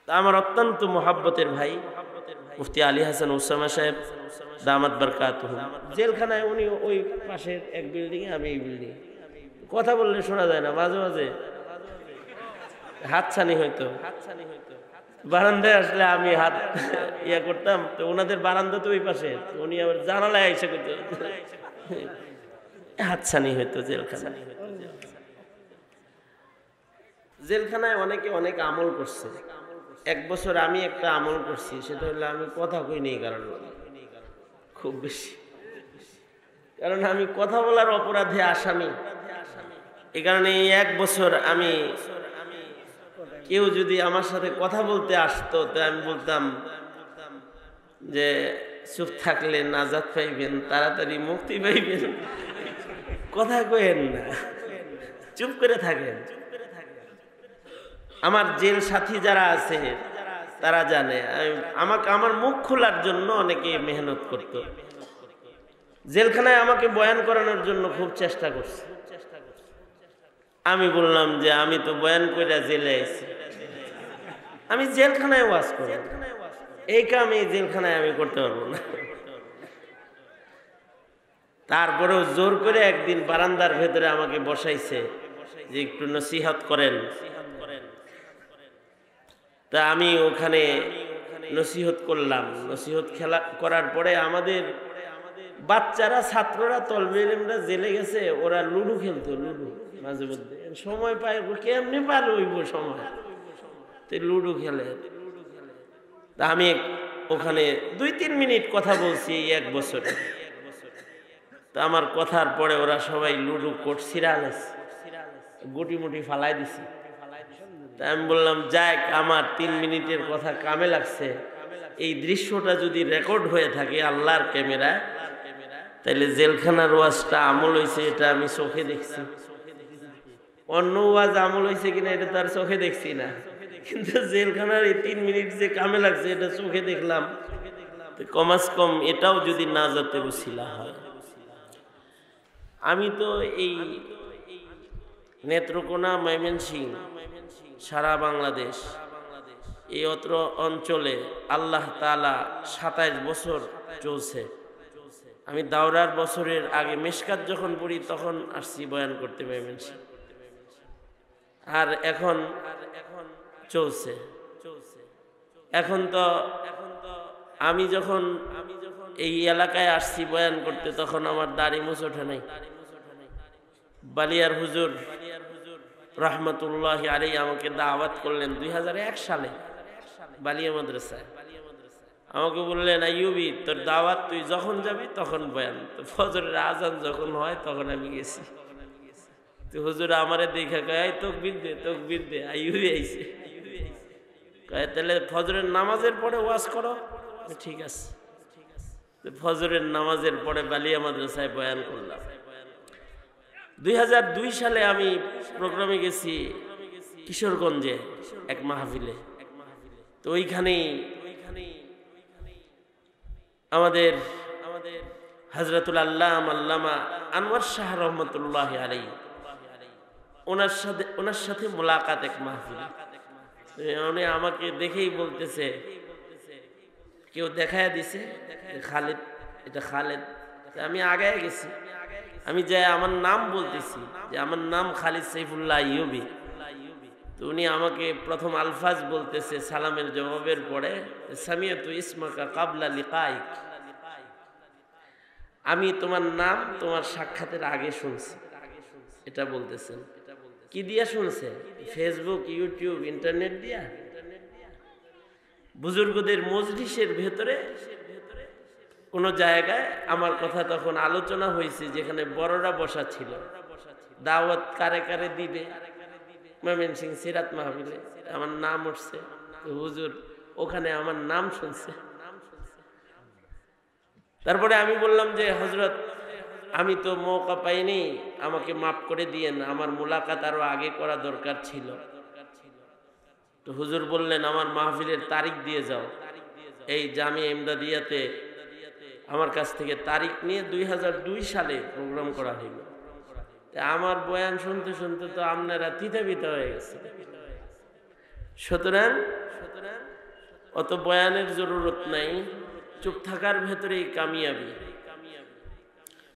তা আমার অত্যন্ত মোহাব্বতের ভাই মুফতি আলী হাসান ওসামা সাহেব দামাত বরকাতুহু, জেলখানায় উনি ওই পাশের এক বিল্ডিংয়ে, আমি এই বিল্ডিং। কথা বললে শোনা যায় না, মাঝে মাঝে হাতছানি হইতো। বারান্দায় আসলে আমি হাত ইয়া করতাম, তো ওনাদের বারান্দা তো ওই পাশে, উনি আবার জানালায় এসে করতো, হাতছানি হইতো জেলখানায়। জেলখানায় অনেকে অনেক আমল করছে। এক বছর আমি একটা আমল করছি, সেটা হলো আমি কথা কই নেই কারণ খুব বেশি, কারণ আমি কথা বলার অপরাধে আসামি। এই কারণে এই এক বছর আমি, কেউ যদি আমার সাথে কথা বলতে আসতো তো আমি বলতাম যে চুপ থাকলে নাজাত পাইবেন, তাড়াতাড়ি মুক্তি পাইবেন, কথা কইেন না, চুপ করে থাকেন। আমার জেল সাথী যারা আছে তারা জানে আমাকে, আমার মুখ খোলার জন্য অনেকে মেহনত করত। জেলখানায় আমাকে বয়ান করানোর জন্য খুব চেষ্টা করছে। আমি বললাম যে আমি তো বয়ান করে জেলে আছি, আমি জেলখানায় ওয়াজ করব, এই কাম এই জেলখানায় আমি করতে পারবো না। তারপরেও জোর করে একদিন বারান্দার ভেতরে আমাকে বসাইছে যে একটু নসিহত করেন। তা আমি ওখানে নসিহত করলাম। নসিহত করার পরে আমাদের বাচ্চারা, ছাত্ররা, তলবে ইলমরা জেলে গেছে, ওরা লুডু খেলতো। লুডু মাঝে মধ্যে সময় পায়, কেমনি পার হইব সময়, তো লুডু খেলে। তা আমি ওখানে 2-3 মিনিট কথা বলছি এই এক বছরে। তা আমার কথার পরে ওরা সবাই লুডু কোট সিরালেস, গুটি মুটি ফালাই দিছি। তা আমি বললাম যাক, আমার 3 মিনিটের কথা কামে লাগছে। এই দৃশ্যটা যদি রেকর্ড হয়ে থাকে আল্লাহর ক্যামেরায়, তাইলে জেলখানার ওয়াজটা আমল হয়েছে, এটা আমি চোখে দেখছি। অন্য ওয়াজ আমল হয়েছে কিনা এটা তার চোখে দেখছি না, কিন্তু জেলখানার এই 3 মিনিট যে কামে লাগছে এটা চোখে দেখলাম। কমাস কম এটাও যদি নাজাতের উসিলা হয়। আমি তো এই নেত্রকোনা, ময়মনসিংহ, সারা বাংলাদেশ, এই অত্র অঞ্চলে আল্লাহ তাআলা 27 বছর চলছে। আমি দাওরার বছরের আগে মেশকাত যখন পড়ি তখন আসছি বয়ান করতে ময়মনসিংহ, আর এখন চলছে। এখন তো আমি যখন এই এলাকায় আসছি বয়ান করতে তখন আমার দাড়ি মুছ ওঠে নাই। বালিয়ার হুজুর রহমতুল্লাহ আলাইহি আমাকে দাওয়াত করলেন 2001 সালে বালিয়া মাদ্রাসায়। আমাকে বললেন, আইয়ুবি তোর দাওয়াত, তুই যখন যাবি তখন বয়ান। তো ফজরের আজান যখন হয় তখন আমি গেছি। তো হুজুর আমারে দেখা কয়, তাকবীর দে, তাকবীর দে, আইয়ুবি আইছে। কয় তাহলে ফজরের নামাজের পরে ওয়াজ করো। ঠিক আছে। তো ফজরের নামাজের পরে বালিয়া মাদ্রাসায় বয়ান করলাম। 2002 সালে আমি প্রোগ্রামে গেছি কিশোরগঞ্জে এক মাহফিলে। তো ওইখানেই আমাদের হযরতুল আল্লামা আনোয়ার শাহ রহমতুল্লাহ আলাইহি, ওনার সাথে মোলাকাত এক মাহফিলে। উনি আমাকে দেখেই বলতেছে, কেউ দেখায় দিছে খালেদ, এটা খালেদ। আমি আগায় গেছি, আমি যাই আমার নাম বলতেছি যে আমার নাম খালিদ সাইফুল্লাহ আইয়ুবী। তো উনি আমাকে প্রথম আলফাজ বলতেছে সালামের জবাবের পরে, সামিয়াতু ইসমাকা কাবলা লিকাইক, আমি তোমার নাম তোমার সাক্ষাতের আগে শুনছি। এটা বলতেছেন। কি দিয়া শুনছে? ফেসবুক, ইউটিউব, ইন্টারনেট দিয়া। বুজুর্গদের মজলিসের ভেতরে কোন জায়গায় আমার কথা তখন আলোচনা হয়েছে, যেখানে বড়রা বসা ছিল। দাওয়াত কারে কারে দিবে, ময়মনসিংহ সিরাত মাহফিলে আমার নাম উঠছে। হুজুর ওখানে আমার নাম শুনছে। তারপরে আমি বললাম যে হযরত, আমি তো মৌকা পাইনি, আমাকে মাফ করে দিয়েন, আমার মুলাকাত আরো আগে করা দরকার ছিল। তো হুজুর বললেন, আমার মাহফিলের তারিখ দিয়ে যাও। এই জামিয়া ইমদাদিয়াতে আমার কাছ থেকে তারিখ নিয়ে 2002 সালে প্রোগ্রাম করা হইল। আমার বয়ান শুনতে শুনতে তো আপনারা তিতা বিতা হয়ে গেছে। সুতরাং অত বয়ানের জরুরত নাই, চুপ থাকার ভেতরেই কামিয়াবি।